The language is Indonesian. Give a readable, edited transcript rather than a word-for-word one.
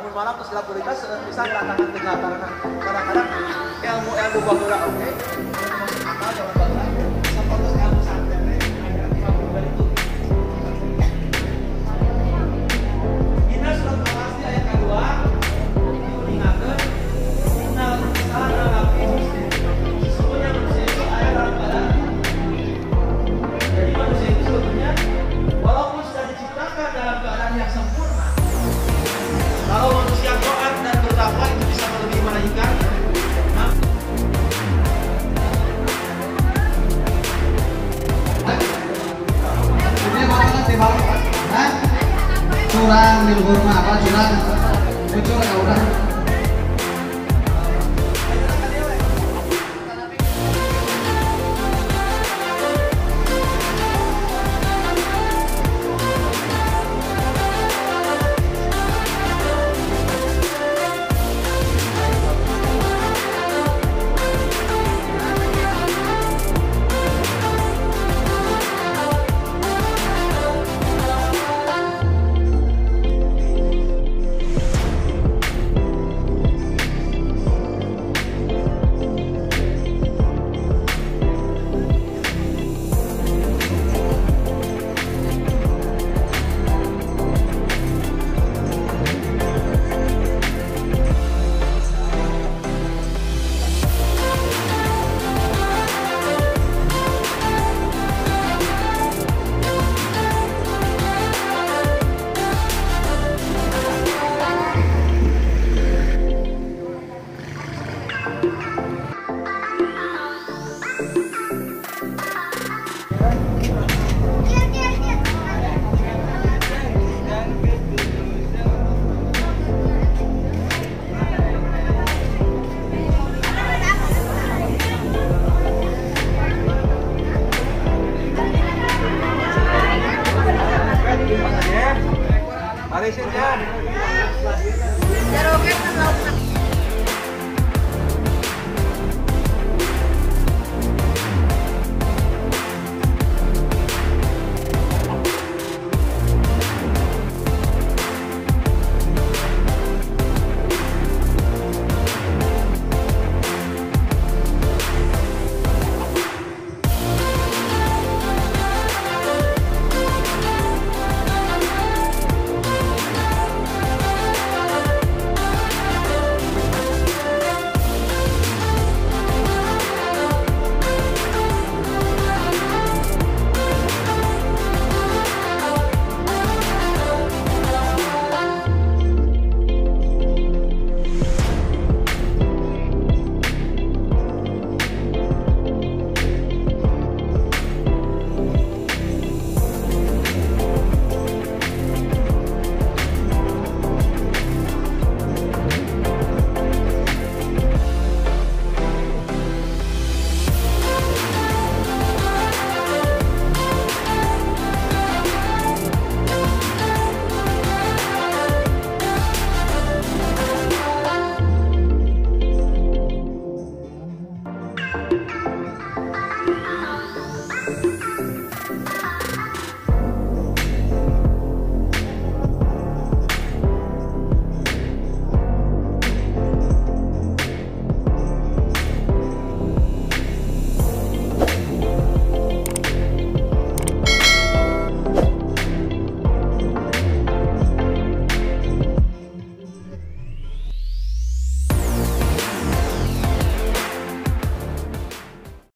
lamun malam terus lakukan bisa tantangan tengah karena kadang-kadang ilmu baheula oke masuk akal jalan baheula sampaian ilmu santai ada 50 menit itu. Dina surat Al-Asr ayat kedua diingatkan innal insana lafi khusr. Sesungguhnya manusia itu ada dalam keadaan. Jadi manusia itu sebetulnya walaupun sudah diciptakan dalam keadaan yang sempurna, kalau manusia taat dan bertakwa itu bisa melebihi malaikat. Curang di luhur mah apa curang? Bocor ya udah. Malaysia ya. Jaroket kan lauk